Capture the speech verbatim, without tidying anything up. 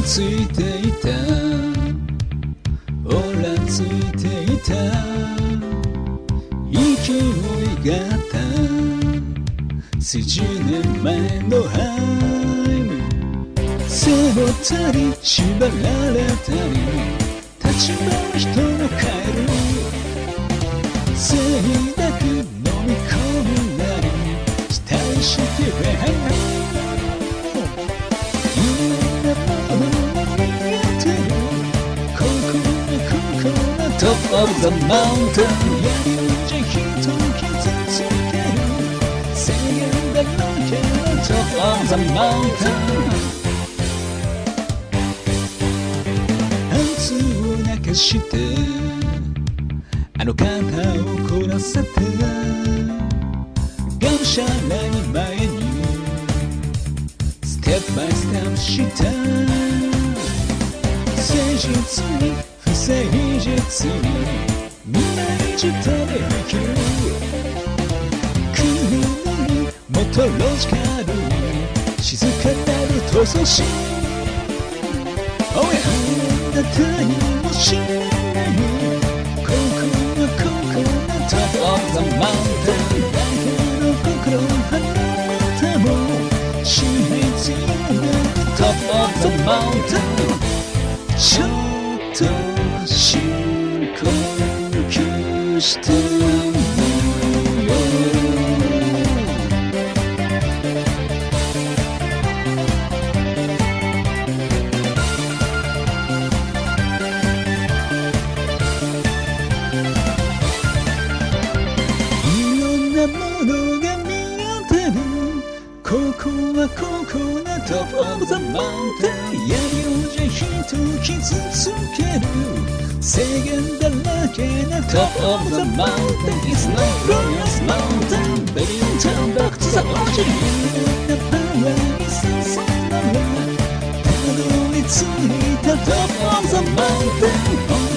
ついていたオラついていた勢いがあった数十年前のハイム背負ったり縛られたり立ち回る人も変える静だけ飲み込むなり期待してるいろんなものを見えてるここがここが Top of the Mountain やりじゃ人を傷つける制限だらけの Top of the Mountain 圧を泣かしてあの方を殺せてがむしゃらに前にステップバイステップした誠実に不誠実に未来中食べ生きるクールにもっとロジカルに静かなる闘争心おやあなたにも知らないここはここが Top of the Mountain だけの心を離れても真実になる Top of the Mountain ちょっと深呼吸してみようものが見えてるここはここが Top of the Mountain 闇をじゃ人を傷つける制限だらけな Top of the Mountain It's no glorious mountain Baby turn back to the origin いろんなパワーに注いだらたどり着いた Top of the Mountain